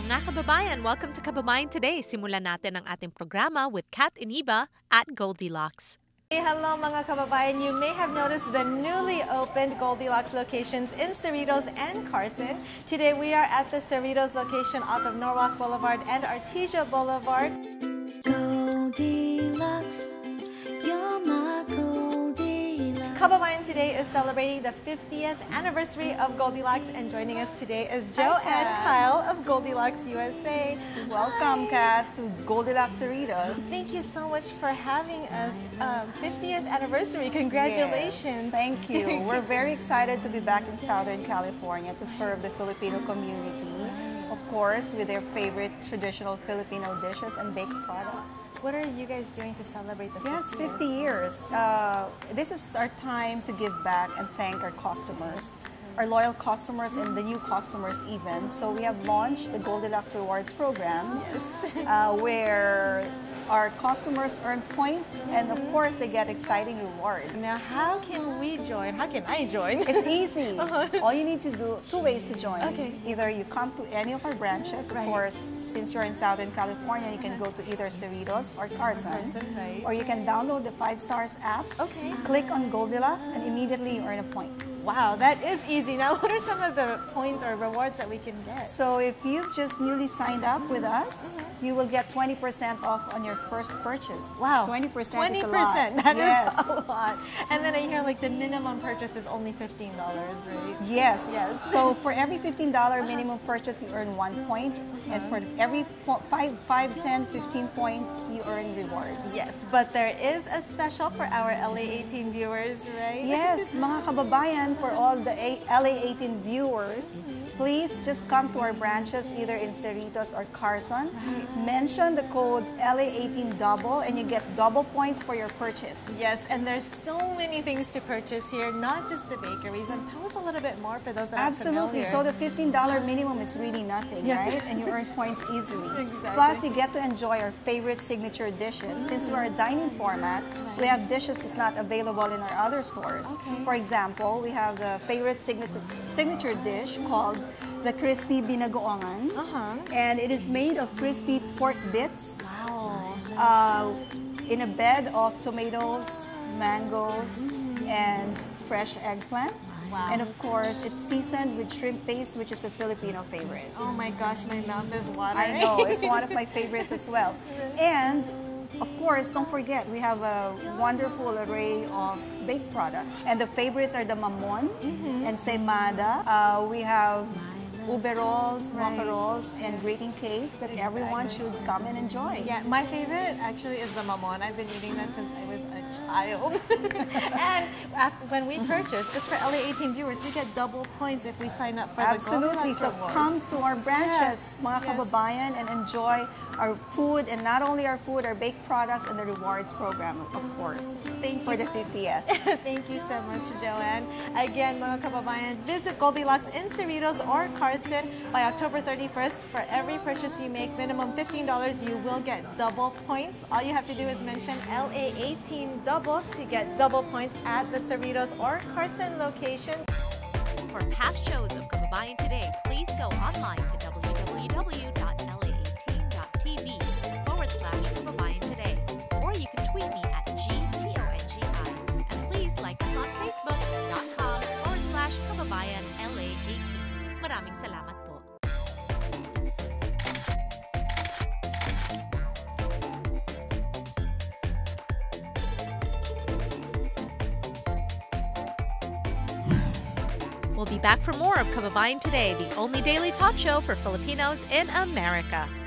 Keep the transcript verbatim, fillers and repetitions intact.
Mga kababayan, welcome to Kababayan Today. Simulan natin ang ating programa with Kat Iniba at Goldilocks. Hey, hello mga kababayan. You may have noticed the newly opened Goldilocks locations in Cerritos and Carson. Today we are at the Cerritos location off of Norwalk Boulevard and Artesia Boulevard. Goldilocks, you're my Goldilocks. Kababayan Today is celebrating the fiftieth anniversary of Goldilocks, and joining us today is Joe and Kyle of Goldilocks U S A. Welcome, Kat, to Goldilocks Cerritos. Thank you so much for having us. Um, fiftieth anniversary. Congratulations. Yes, thank you. We're very excited to be back in Southern California to serve the Filipino community, of course, with their favorite traditional Filipino dishes and baked products. What are you guys doing to celebrate the Yes, fiftieth? fifty years. Uh, this is our time to give back and thank our customers, our loyal customers and the new customers even. So we have launched the Goldilocks Rewards program, uh, where our customers earn points and of course they get exciting rewards. Now, how can we join? How can I join? It's easy. All you need to do, two ways to join. Okay. Either you come to any of our branches, of Right. course, since you're in Southern California, you can go to either Cerritos or Carson. Carson, right. Or you can download the Five Stars app, Okay. click on Goldilocks, and immediately you earn a point. Wow, that is easy. Now, what are some of the points or rewards that we can get? So if you've just newly signed up with us, you will get twenty percent off on your first purchase. Wow, twenty percent twenty is a percent. lot. That is Yes. a lot. And then I hear like the minimum purchase is only fifteen dollars, right? Yes. Yes. So for every fifteen dollars minimum purchase, you earn one point. And for every po- five, five, ten, fifteen points, you earn rewards. Yes, but there is a special for our L A eighteen viewers, right? Yes, mga kababayan, for all the A- L A eighteen viewers, please just come to our branches either in Cerritos or Carson. Mention the code L A eighteen double and you get double points for your purchase. Yes, and there's so many things to purchase here, not just the bakeries. And tell us a little bit more for those that Absolutely. are So familiar. the fifteen dollars minimum is really nothing, Yeah. right? And you earn points easily. Exactly. Plus, you get to enjoy our favorite signature dishes. Since we're a dining format, we have dishes that's not available in our other stores. Okay. For example, we have the favorite signature signature dish called the crispy binagoongan. Uh-huh. And it is made of crispy pork bits Wow. uh, in a bed of tomatoes, mangoes, and fresh eggplant. Wow. And of course, it's seasoned with shrimp paste, which is a Filipino favorite. Oh my gosh, my mouth is watering. I know, it's one of my favorites as well. And of course, don't forget, we have a wonderful array of baked products. And the favorites are the mamon and semada. Uh, we have ube rolls, Right. mocha rolls, and grating cakes that everyone should come and enjoy. Yeah, my favorite actually is the mamon. I've been eating that since I was a child. And after, when we purchase, just for L A eighteen viewers, we get double points if we sign up for Absolutely. the So Goldilocks come rewards. to our branches, Yeah. mga Yes. kababayan, and enjoy our food, and not only our food, our baked products, and the rewards program, of course, Thank for you the fiftieth. Thank you so much, Joanne. Again, mga kababayan, visit Goldilocks in Cerritos or Carson by October thirty-first. For every purchase you make, minimum fifteen dollars, you will get double points. All you have to do is mention L A eighteen double to get double points at the Cerritos or Carson location. For past shows of Kababayan Today, please go online to www dot L A eighteen dot T V forward slash Kababayan Today. Or you can tweet me at G T O N G I. And please like us on Facebook dot com forward slash Kababayan L A eighteen. Maraming salamat po. We'll be back for more of Kababayan Today, the only daily talk show for Filipinos in America.